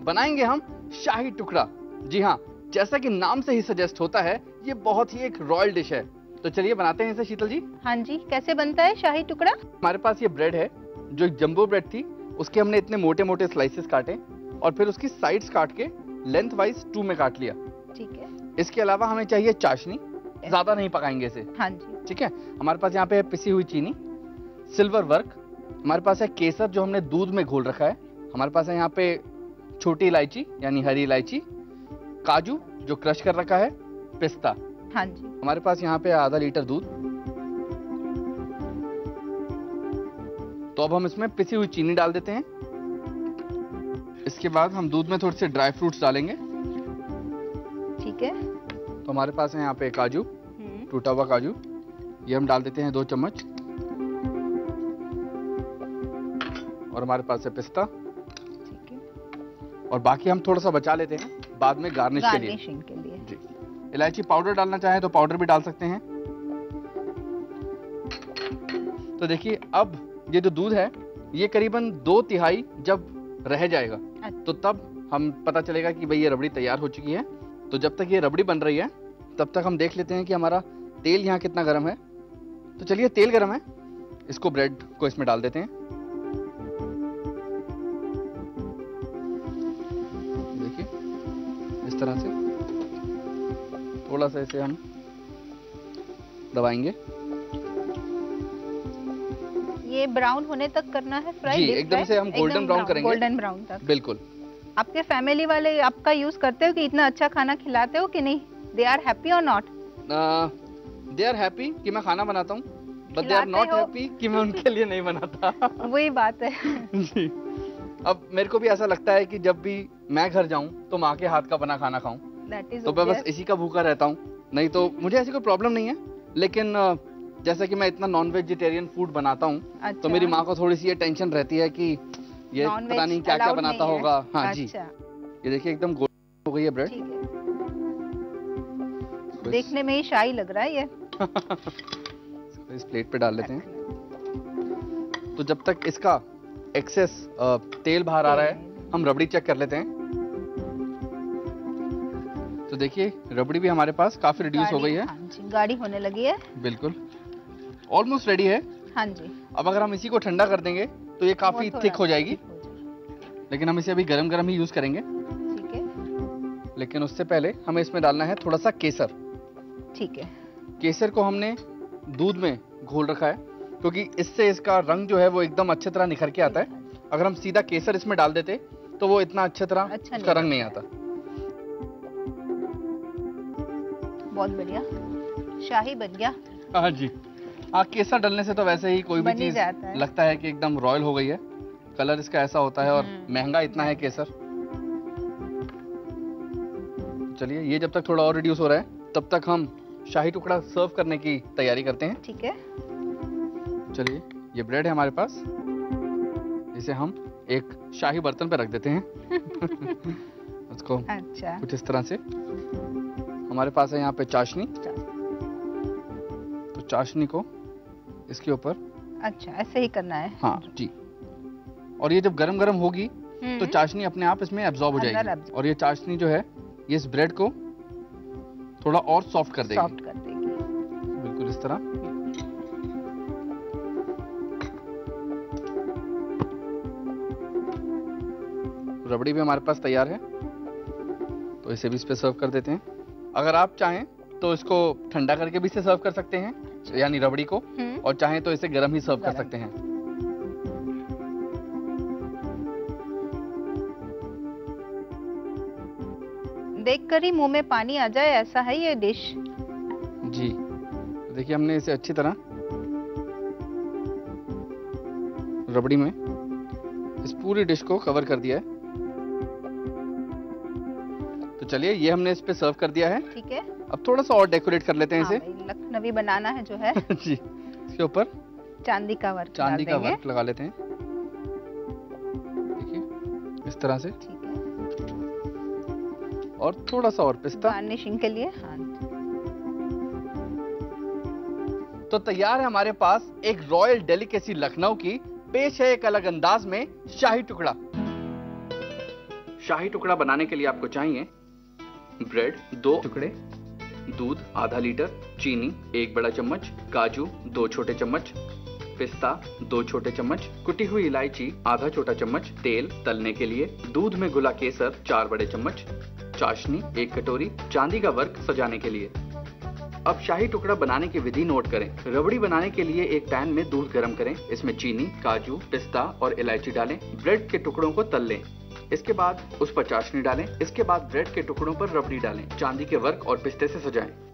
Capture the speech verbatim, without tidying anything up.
बनाएंगे हम शाही टुकड़ा। जी हाँ, जैसा कि नाम से ही सजेस्ट होता है, ये बहुत ही एक रॉयल डिश है। तो चलिए बनाते हैं इसे शीतल जी। हाँ जी, कैसे बनता है शाही टुकड़ा? हमारे पास ये ब्रेड है, जो एक जंबो ब्रेड थी, उसके हमने इतने मोटे मोटे स्लाइसेस काटे और फिर उसकी साइड्स काट के लेंथ वाइज टू में काट लिया। ठीक है। इसके अलावा हमें चाहिए चाशनी, ज्यादा नहीं पकाएंगे इसे। हाँ जी। ठीक है। हमारे पास यहाँ पे है पिसी हुई चीनी, सिल्वर वर्क, हमारे पास है केसर जो हमने दूध में घोल रखा है, हमारे पास है यहाँ पे छोटी इलायची यानी हरी इलायची, काजू जो क्रश कर रखा है, पिस्ता। हाँ जी। हमारे पास यहाँ पे आधा लीटर दूध। तो अब हम इसमें पिसी हुई चीनी डाल देते हैं। इसके बाद हम दूध में थोड़े से ड्राई फ्रूट्स डालेंगे। ठीक है। तो हमारे पास है यहाँ पे काजू, टूटा हुआ काजू, ये हम डाल देते हैं दो चम्मच। और हमारे पास है पिस्ता। ठीक है। और बाकी हम थोड़ा सा बचा लेते हैं बाद में गार्निश के लिए। गार्निशिंग के लिए। जी। इलायची पाउडर डालना चाहे तो पाउडर भी डाल सकते हैं। तो देखिए अब ये जो दूध है ये करीबन दो तिहाई जब रह जाएगा तो तब हम पता चलेगा कि भाई ये रबड़ी तैयार हो चुकी है। तो जब तक ये रबड़ी बन रही है तब तक हम देख लेते हैं कि हमारा तेल यहाँ कितना गर्म है। तो चलिए तेल गर्म है, इसको ब्रेड को इसमें डाल देते हैं। देखिए इस तरह से थोड़ा सा इसे हम दबाएंगे। ये ब्राउन होने तक करना है फ्राई? जी, एकदम से हम गोल्डन ब्राउन करेंगे। गोल्डन ब्राउन तक। बिल्कुल। आपके फैमिली वाले आपका यूज करते हो कि इतना अच्छा खाना खिलाते हो कि नहीं? They are happy or not? They are happy कि मैं खाना बनाता हूँ, but they are not happy कि मैं उनके लिए नहीं बनाता। वही बात है। जी। अब मेरे को भी ऐसा लगता है कि जब भी मैं घर जाऊं तो माँ के हाथ का बना खाना खाऊं, तो मैं बस इसी का भूखा रहता हूँ। नहीं तो मुझे ऐसी कोई प्रॉब्लम नहीं है, लेकिन जैसे कि मैं इतना नॉन वेजिटेरियन फूड बनाता हूँ अच्छा। तो मेरी माँ को थोड़ी सी ये टेंशन रहती है कि ये पता नहीं क्या क्या बनाता होगा। हाँ जी। ये देखिए एकदम गोल्डन हो गई है ब्रेड। देखने में ही शाही लग रहा है ये। इस प्लेट पे डाल लेते हैं। तो जब तक इसका एक्सेस तेल बाहर आ रहा है हम रबड़ी चेक कर लेते हैं। तो देखिए रबड़ी भी हमारे पास काफी रिड्यूस हो गई है। हाँ जी, गाढ़ी होने लगी है। बिल्कुल ऑलमोस्ट रेडी है। हाँ जी। अब अगर हम इसी को ठंडा कर देंगे तो ये काफी थिक हो जाएगी, लेकिन हम इसे अभी गरम गरम ही यूज करेंगे। ठीक है। लेकिन उससे पहले हमें इसमें डालना है थोड़ा सा केसर। ठीक है। केसर को हमने दूध में घोल रखा है क्योंकि इससे इसका रंग जो है वो एकदम अच्छी तरह निखर के आता है। अगर हम सीधा केसर इसमें डाल देते तो वो इतना अच्छी तरह अच्छा उसका रंग नहीं आता। बहुत बढ़िया, शाही बन गया। हाँ जी। हाँ, केसर डालने से तो वैसे ही कोई भी चीज लगता है कि एकदम रॉयल हो गई है। कलर इसका ऐसा होता है और महंगा इतना है केसर। चलिए ये जब तक थोड़ा और रिड्यूस हो रहा है तब तक हम शाही टुकड़ा सर्व करने की तैयारी करते हैं। ठीक है। चलिए ये ब्रेड है हमारे पास, इसे हम एक शाही बर्तन पे रख देते हैं। उसको अच्छा। कुछ इस तरह से। हमारे पास है यहाँ पे चाशनी, तो चाशनी को इसके ऊपर। अच्छा, ऐसे ही करना है? हाँ जी। और ये जब गरम गरम होगी तो चाशनी अपने आप इसमें एब्जॉर्ब हो जाएगी और ये चाशनी जो है ये इस ब्रेड को थोड़ा और सॉफ्ट कर देगी। सॉफ्ट कर देगी। बिल्कुल इस तरह। रबड़ी भी हमारे पास तैयार है, तो इसे भी इस पे सर्व कर देते हैं। अगर आप चाहें तो इसको ठंडा करके भी इसे सर्व कर सकते हैं, यानी रबड़ी को, और चाहें तो इसे गरम ही सर्व कर सकते हैं। देखकर ही मुंह में पानी आ जाए ऐसा है ये डिश। जी देखिए हमने इसे अच्छी तरह रबड़ी में इस पूरी डिश को कवर कर दिया है। तो चलिए ये हमने इस पे सर्व कर दिया है। ठीक है। अब थोड़ा सा और डेकोरेट कर लेते हैं हाँ, इसे। लखनवी बनाना है जो है। जी, इसके ऊपर चांदी का वर्क चांदी का वर्क लगा लेते हैं। देखिए इस तरह से। ठीक है। और थोड़ा सा और पिस्ता गार्निशिंग के लिए। हाँ। तो तैयार है हमारे पास एक रॉयल डेलिकेसी लखनऊ की। पेश है एक अलग अंदाज में शाही टुकड़ा। शाही टुकड़ा बनाने के लिए आपको चाहिए ब्रेड दो टुकड़े, दूध आधा लीटर, चीनी एक बड़ा चम्मच, काजू दो छोटे चम्मच, पिस्ता दो छोटे चम्मच, कुटी हुई इलायची आधा छोटा चम्मच, तेल तलने के लिए, दूध में घुला केसर चार बड़े चम्मच, चाशनी एक कटोरी, चांदी का वर्क सजाने के लिए। अब शाही टुकड़ा बनाने की विधि नोट करें। रबड़ी बनाने के लिए एक पैन में दूध गर्म करें, इसमें चीनी, काजू, पिस्ता और इलायची डालें, ब्रेड के टुकड़ों को तल लें, इसके बाद उस पर चाशनी डालें, इसके बाद ब्रेड के टुकड़ों पर रबड़ी डालें, चांदी के वर्क और पिस्ते से सजाएं।